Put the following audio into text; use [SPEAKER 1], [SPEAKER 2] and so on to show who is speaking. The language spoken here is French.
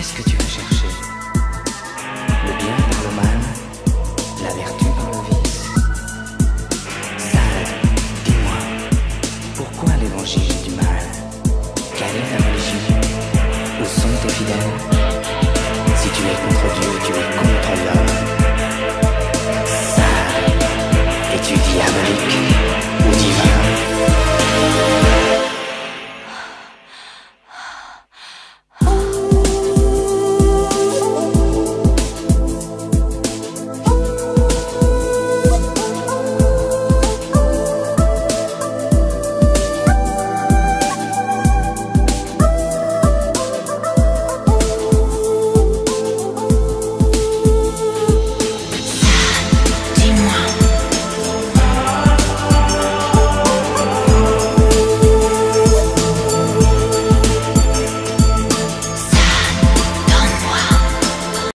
[SPEAKER 1] Qu'est-ce que tu veux chercher? Le bien par le mal, la vertu par le vice. Sade, dis-moi, pourquoi l'évangile du mal? Quelle est ta religion? Où sont tes fidèles? Si tu es contre Dieu, tu es contre l'homme. Sade, et tu diabolique.